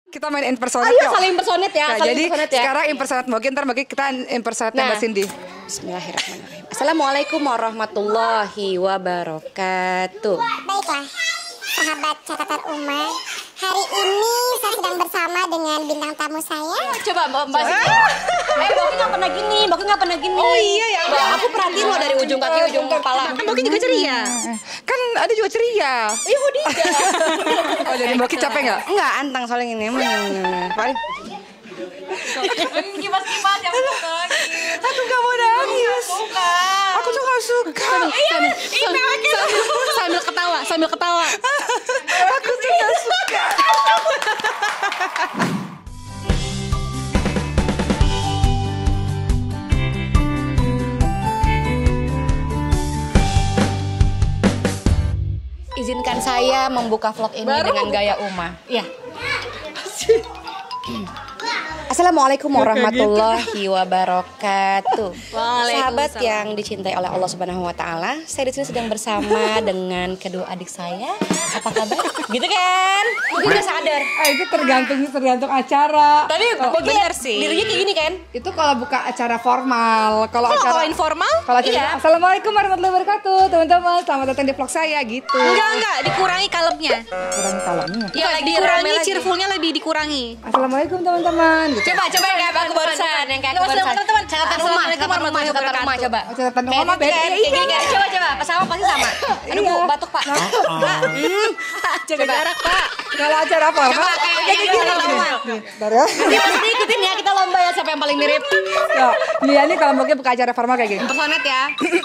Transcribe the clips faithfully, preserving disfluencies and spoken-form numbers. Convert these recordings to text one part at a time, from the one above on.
Kita main impersonate. Ayo saling impersonate ya. Nah, saling jadi impersonate ya. sekarang impersonate Mbak Oki, ntar Mbak Oki kita impersonate Nah. Mbak Cindy. Bismillahirrahmanirrahim. Assalamualaikum warahmatullahi wabarakatuh. Baiklah, sahabat catatan Uma. Hari ini saya sedang bersama dengan bintang tamu saya. Coba Mbak Mbak Cindy. Eh Mbak Oki nggak pernah gini, Mbak Oki nggak pernah gini. Oh iya ya. Mbak, aku perhatiin lo dari ujung kaki ujung kepala. Kan Mbak Oki juga ceria. Kan ada juga ceria. Iya tidak. Oh jadi Mbak Oki capek nggak? Enggak, antang soalnya ini. Paling kipas-kipas yang suka. Aku nggak mau nangis. Aku tuh nggak suka. Sambil, sambil, sambil ketawa, sambil ketawa. Aku tuh nggak suka. Izinkan saya membuka vlog ini Baru dengan gaya Uma. Iya. Assalamualaikum warahmatullahi wabarakatuh. Sahabat yang dicintai oleh Allah Subhanahu wa taala, saya di sini sedang bersama dengan kedua adik saya. Apa kabar? Gitu kan? Mungkin udah sadar. Ah, itu tergantung tergantung acara. Tapi Kalau- bener sih. Dirinya kayak gini kan? Itu kalau buka acara formal. Kalau Kalau acara kalau informal? kalau acara Iya. Assalamualaikum warahmatullahi wabarakatuh, teman-teman. Selamat datang di vlog saya gitu. Enggak, enggak, dikurangi kalemnya. Kurang kalamnya. Ya, Lagi dikurangi, rame lagi. cheerfulnya lebih dikurangi. Assalamualaikum teman-teman. Gitu. Coba coba yang kayak aku barusan, yang kayak aku Nggak, barusan. teman-teman. Catatan rumah, Assalamualaikum catatan rumah, warahmatullahi catatan rumah, coba. Oh, catatan Kayak rumah gitu beda. kan, kayak gini kan. Coba coba, pas sama pasti sama. Aduh, Iya. Bu, batuk Pak. Pak, hmm. Jaga jarak, Pak. Kalau acara formal. Coba kayak kayak gini lomba. Bentar ya. Nanti pasti ikutin ya, kita lomba ya siapa yang paling mirip. Ya, Lia nih kalau mungkin buka acara formal kayak gini. Personet ya.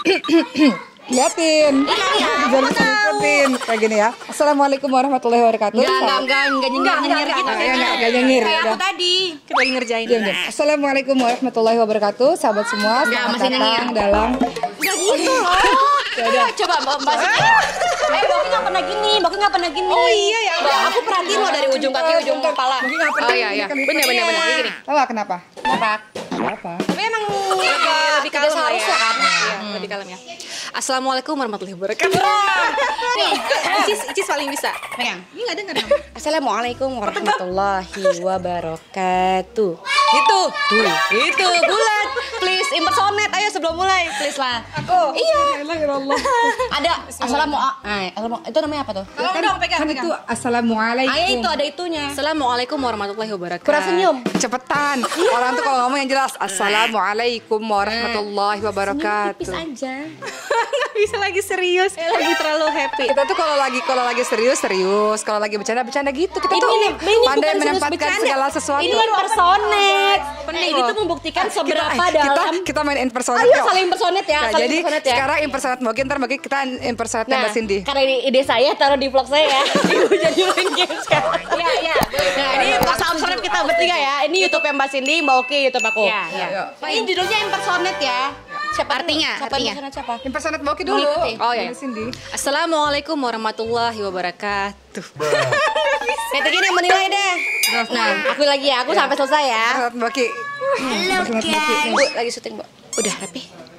Liatin. Iya, Jangan ikutin kayak gini ya. Assalamualaikum warahmatullahi wabarakatuh. Enggak, enggak, enggak, enggak nyengir-nyengir gitu. Ah, iya, enggak, enggak nyengir. Kayak aku Udah. tadi. Kita lagi ngerjain. Diam, diam. Assalamualaikum warahmatullahi wabarakatuh, sahabat semua. Enggak, Selamat masih datang nyengir. dalam. Enggak gitu loh. Ayo, coba Mbak Mbak Cindy. Eh, Mbak Oki nggak pernah gini, Mbak Oki nggak pernah gini. Oh iya ya. Mbak, aku perhatiin lo dari ujung kaki ujung kepala. Mungkin nggak pernah. Oh iya iya. Bener bener bener kayak gini. Tahu nggak kenapa? Kenapa? Apa? Tapi emang Lebih, lebih tidak kalem lah seharusnya ya. kan? Iya, lebih kalem ya. Assalamualaikum warahmatullahi wabarakatuh. Nih, Icis, Icis paling bisa. Pegang. Ini nggak dengar. Assalamualaikum warahmatullahi wabarakatuh. Itu. Tuh, itu bulat. Please impersonate ayo sebelum mulai, please lah. Aku. Iya. Allah. Ada assalamualaikum. Ah, assalamu- itu namanya apa tuh? Kan, kan itu assalamualaikum. Ah, itu ada itunya. Assalamualaikum warahmatullahi wabarakatuh. Kurang senyum. Cepetan. Orang tuh kalau ngomong yang jelas. Assalamualaikum warahmatullahi Tipis wabarakatuh. aja. Nggak bisa lagi serius. Lagi terlalu happy. Kita tuh kalau lagi kalau lagi serius serius, kalau lagi bercanda bercanda gitu. Kita Ini tuh nih, ini pandai bukan serius menempatkan bercanda. segala sesuatu. Ini impersonate. Penting Nah, ini loh. tuh membuktikan seberapa kita, dalam. kita main impersonate. Ayo yuk. saling impersonate ya, Nah, saling jadi impersonate ya. sekarang impersonate Mbak Oki, ntar Mbak Oki kita impersonate Nah, Mbak Cindy. karena ini ide saya taruh di vlog saya ya. Ibu jadi main game sekarang. Iya, iya. Nah, ini pas subscribe kita bertiga ya. Ini YouTube yang Mbak Cindy, Mbak Oki, YouTube aku. Iya, iya. Ini judulnya impersonate ya. Siapa Artinya, Siapa artinya. impersonate siapa? Impersonate Mbak Oki dulu. Mengikuti. Oh, iya. Mbak Cindy. Assalamualaikum warahmatullahi wabarakatuh. Kayak gini yang menilai deh. Nah, aku lagi ya. Aku sampai selesai ya. Impersonate Mbak Oki. Impersonate Mbak Oki. Bu, lagi syuting, Bu. Udah rapi.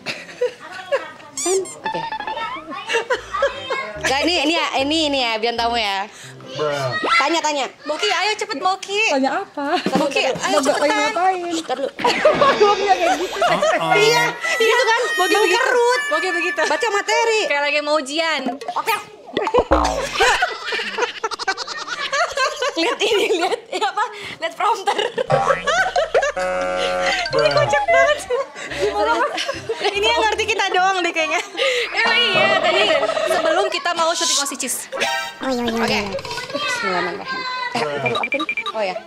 San. Oke. Nah, ini ini ya, ini ini ya, biar tamu ya. Tanya tanya. Moki, ayo cepet Moki. Tanya apa? Moki, ayo Mbak Oki cepetan. ngapain? Ntar dulu. Iya, iya kan? Moki Mau begitu. kerut. Moki begitu. Baca materi. Kayak lagi mau ujian. Oke. Lihat ini, lihat ya apa? Lihat prompter. Ini kocak banget. Ini yang ngerti kita doang deh kayaknya. Emang iya, tadi sebelum kita mau syuting Osicis. Oh iya iya. Oke. Bismillahirrahmanirrahim. Eh, apa apa tadi? Oh ya.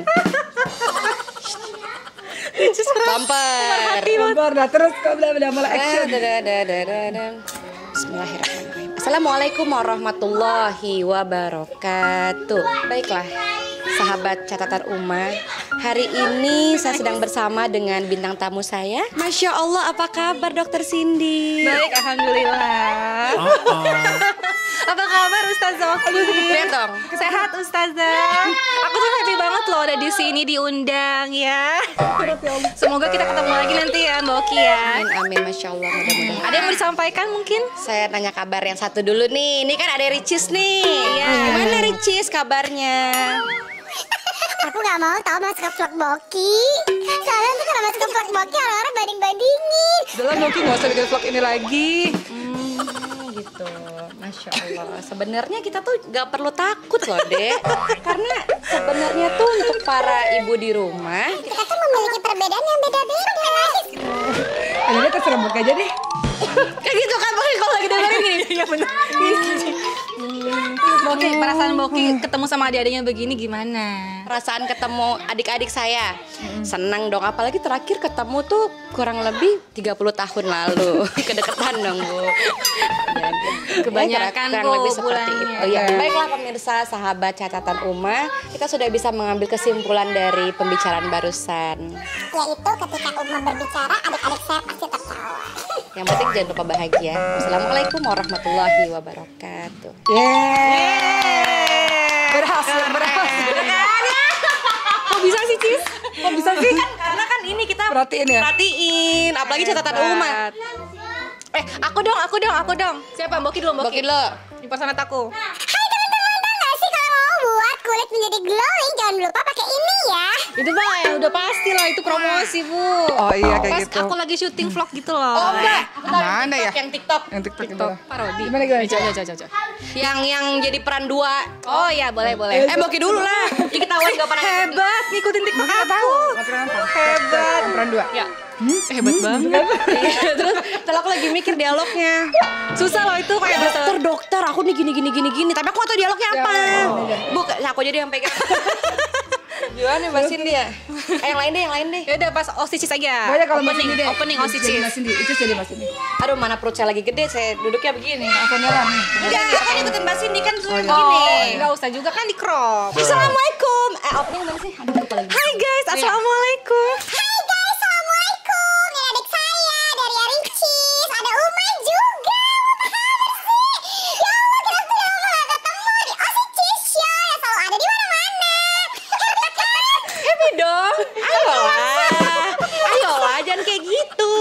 Bumper. Sabar, dah terus kau udah udah mulai action. Bismillahirrahmanirrahim. Assalamualaikum warahmatullahi wabarakatuh. Baiklah, sahabat catatan Uma. Hari ini saya sedang bersama dengan bintang tamu saya. Masya Allah, apa kabar Dokter Cindy? Baik, alhamdulillah. Apa kabar Ustazah Oki? Lihat dong. Sehat Ustazah. Aku tuh happy banget loh ada di sini diundang ya. Semoga kita ketemu lagi nanti ya Mbak Oki ya. Amin, amin, Masya Allah, mudah-mudahan. Ada yang mau disampaikan mungkin? Saya tanya kabar yang satu dulu nih. Ini kan ada Ricis nih. Iya. Gimana Ricis kabarnya? Aku nggak mau tahu masuk ke vlog Boki. Soalnya tuh kalau masuk ke vlog Boki orang-orang banding-bandingin. Udah lah Boki nggak usah bikin vlog ini lagi. Hmm, gitu. Masya Allah. Sebenarnya kita tuh gak perlu takut loh, Dek. Karena sebenarnya tuh untuk para ibu di rumah, Kita tuh memiliki perbedaan yang beda-beda. Ini terserah Boki aja deh. kayak gitu kan Boki kalau lagi dengerin gini. Iya benar. Boki, perasaan Boki ketemu sama adik-adiknya begini gimana? Perasaan ketemu adik-adik saya senang dong, apalagi terakhir ketemu tuh kurang lebih tiga puluh tahun lalu. Kedekatan dong, Bu. Ya, Kebanyakan, kurang Bu, lebih seperti bulannya. itu. Oh, iya. Baiklah pemirsa, sahabat catatan Uma, kita sudah bisa mengambil kesimpulan dari pembicaraan barusan. Yaitu ketika Uma berbicara, adik-adik saya pasti tertawa. Yang penting jangan lupa bahagia. Wassalamualaikum warahmatullahi wabarakatuh. Berhasil, berhasil. Kok bisa sih, Cis? Kok bisa sih? Kan karena kan ini kita Perhatiin ya? perhatiin, apalagi catatan Uma. Eh, aku dong, aku dong, aku dong. Siapa? Boki dulu, Boki Boki. lo. Di personat aku. Hai teman-teman, tau gak sih kalau mau buat kulit menjadi glowing, jangan lupa pakai ini ya. Itu mah ya udah pasti lah, itu promosi, Bu. Oh iya kayak Pas gitu. aku lagi syuting vlog gitu loh. Oh enggak, Mana ya? yang TikTok. Yang TikTok itu. Parodi. Gimana gimana? Coba, coba, coba, coba. Yang yang jadi peran dua. Oh iya, boleh, boleh. Eh Boki dulu lah. Jadi ketahuan gak pernah Hebat, ngikutin TikTok aku. Hebat. Peran dua. Ya. Hebat banget. Iya, terus terus aku lagi mikir dialognya. Susah loh itu kayak bahasa. Dokter, dokter, aku nih gini gini gini gini. Tapi aku gak tahu dialognya apa. Bu, aku jadi yang pegang. Gimana Mbak Cindy ya? Eh, yang lain deh, yang lain deh. Ya udah pas Osicis aja. Pokoknya kalau Mas opening, Cindy deh. opening Jadi Mas Osicis. Cindy, itu jadi Mas Cindy. Aduh, mana perut saya lagi gede, saya duduknya begini. Aku nyala nih. Enggak, aku kan ikutin Mbak Cindy kan suruh iya. begini. Oh, enggak usah juga kan di crop. Assalamualaikum. Eh, opening mana sih? Aduh, lupa lagi. Hai guys, assalamualaikum. Hai guys, assalamualaikum. Ini adik saya dari Aricis. Ada Uma juga. Apa kabar sih? Ya Allah, kita sudah lama gak ketemu di Osicis Show yang selalu ada di mana-mana. Happy dong. Ayolah. Ayolah, jangan kayak gitu.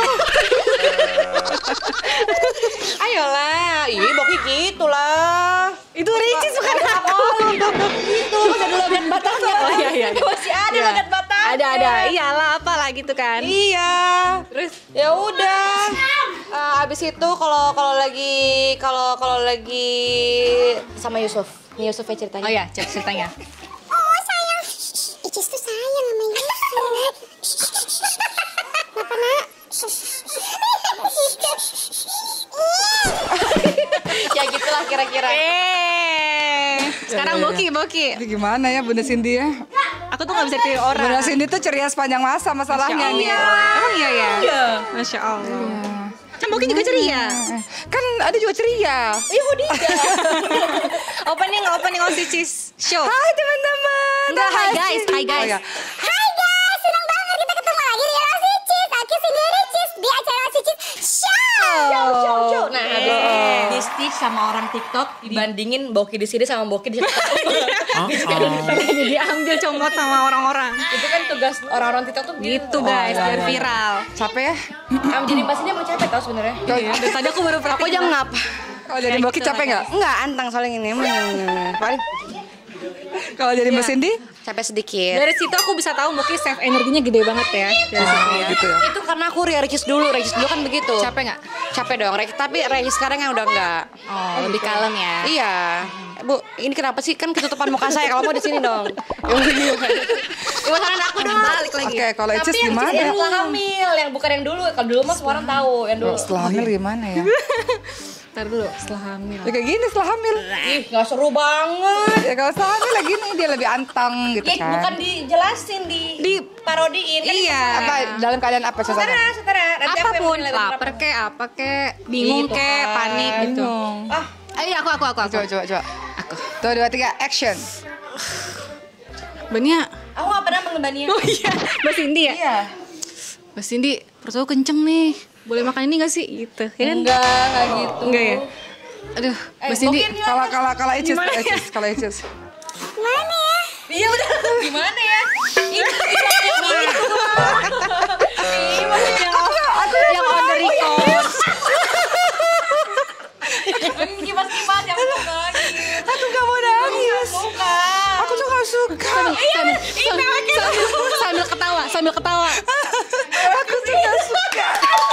Ayolah. Ih, Boki gitu lah. Itu Ricis bukan aku. Gitu, masih ada logat Bataknya. Oh iya iya. Masih ada Iya. logat Bataknya. Ada ada. Iyalah apalah gitu kan. Iya. Terus Ya udah. Eh, abis itu kalau kalau lagi kalau kalau lagi sama Yusuf. Nih Yusuf ya ceritanya. oh ya, cek ceritanya. Oh sayang, Icis tuh sayang sama Yusuf. Kenapa nak? Ya gitulah kira-kira. Eh. Sekarang Ya, ya, Boki, Boki. Ini gimana ya Bunda Cindy ya? Aku tuh gak bisa pilih orang. Bunda Cindy tuh ceria sepanjang masa masalahnya nih. Emang iya ya? Iya. Masya Allah. Kan Boki juga ceria. Eh, Kan ada juga ceria. Iya dia. Opening, opening Osicis Show. Hai teman-teman. Enggak, hi Hai, guys, Cindy. hi guys. Oh, ya. Hai guys, senang banget kita ketemu lagi di Osicis. Aku sendiri Cis di acara Osicis Show. Show, show, show. Nah, habis Eh. di stitch sama orang TikTok dibandingin Boki di sini sama Boki di TikTok. Jadi diambil comot sama orang-orang. Itu kan tugas orang-orang TikTok tuh Gitu guys, iya, biar iya. viral. Capek ya? Kamu jadi pas ini emang capek tau sebenarnya. Iya, dari tadi aku baru Aku aja ngap. Kalau jadi Boki capek nggak? Enggak, antang soalnya ini. Paling Kalau jadi Mbak Cindy? capek sedikit. Dari situ aku bisa tahu Boki save energinya gede banget ya. Dari situ ya. Gitu ya. Itu karena aku Regis dulu, Regis dulu kan begitu. Capek nggak? Capek dong, Regis. Tapi Regis sekarang yang udah enggak. Oh, lebih kalem ya. Iya. Bu, ini kenapa sih kan ketutupan muka saya? Kalau mau di sini dong. Gimana aku dong? Balik lagi. Oke, kalau Tapi Icis yang gimana? yang setelah hamil, yang bukan yang dulu. Kalau dulu mah semua orang tahu, yang dulu. Setelah hamil gimana ya? Ntar dulu, setelah hamil. Ya kayak gini setelah hamil. Ih, gak seru banget. Ya kalau setelah hamil lagi nih dia lebih anteng gitu Ya, kan. bukan dijelasin, di, di parodiin. Kan Iya. Apa dalam keadaan apa Setara, suasana? setara. Nanti aku yang Apapun, menilai lapar berapa. kek, apa kek, bingung Gitu kek, kan. panik gitu. Bingung. Ah, Ayo aku, aku, aku, aku. Coba coba coba. Tuh dua tiga action. Bania. aku gak pernah mengebaninya. Oh iya, Mbak Cindy ya? Iya. Mbak Cindy, perut aku kenceng nih. Boleh makan ini gak sih? Gitu, ya kan? Enggak, enggak gitu. Enggak ya? Aduh, Eh, Mbak Cindy. mungkin Kalau kalau kalau Icis, Gimana ya? Icis, kalau Icis. Mana ya? Iya bener. Gimana ya? Ini yang ini tuh. Ini maksudnya yang Yang on the record. kipas-kipas yang mau nangis. Aku gak mau nangis. Suka. Aku tuh gak suka. Iya, sambil, sambil ketawa, sambil ketawa. Aku suka suka.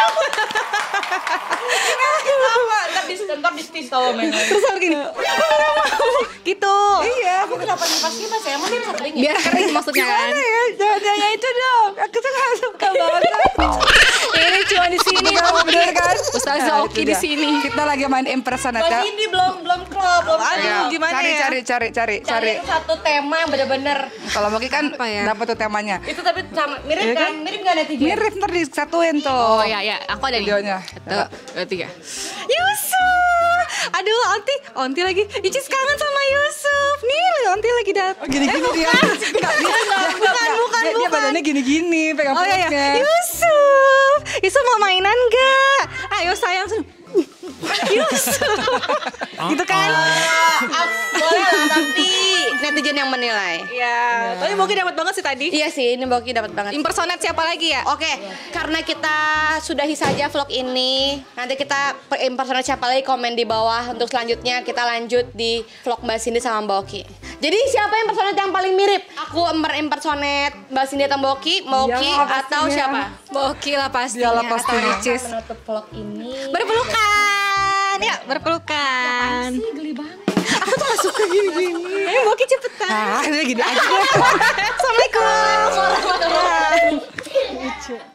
Ketawa, ntar di ntar di stis tahu men. Terus apa gini? Gitu. Iya, Aku kenapa pas kipas ya? Emang dia bisa teringin? Biar keren maksudnya kan. gimana ya? Jangan nanya itu dong. Aku tuh gak suka banget. Ini cuma di sini. Bener kan? Ustazah Nah, Oki itu di dia. sini. Kita lagi main impersonate. Pas ini belum belum klop, belum Aduh, klop. gimana cari, ya? cari, cari, cari, Cari cari. satu tema yang bener-bener Kalau Moki kan Apa ya? dapat tuh temanya. itu tapi sama mirip Iya kan? kan? Mirip nggak netizen? Mirip ntar disatuin tuh. Oh ya ya, aku ada nih. Videonya. Satu, dua, tiga. Yusuf. Aduh, Onti, Onti lagi. Icis kangen sama Yusuf. Nih, Onti lagi datang. Gini-gini dia. Enggak, dia, bukan, bukan, bukan, dia, dia bukan. badannya gini-gini, pegang Oh iya, iya. perutnya. Yusuf. Yusuf mau mainan gak? Ayo sayang. Yusuf. Gitu kan? Ah, boleh lah tapi Netizen yang menilai. Iya. Tapi Boki dapat banget sih tadi. Iya sih, ini Boki dapat banget. Impersonate siapa lagi ya? Oke, karena kita sudahi saja vlog ini. Nanti kita per- impersonate siapa lagi komen di bawah. Untuk selanjutnya kita lanjut di vlog Mbak Cindy sama Mbak Oki. Jadi siapa yang impersonate yang paling mirip? Aku impersonate Mbak Cindy atau Mbak Oki, Mbak Oki Iyalah, atau pastinya. siapa? Boki lah pastinya. Dialah Atau pastinya. Ricis. Menutup vlog ini. Berpelukan. Yuk, berpelukan. Geli banget. Aku tuh gak suka gini-gini. Ayo Boki cepetan. Ah, ini gini aja. Assalamualaikum warahmatullahi wabarakatuh.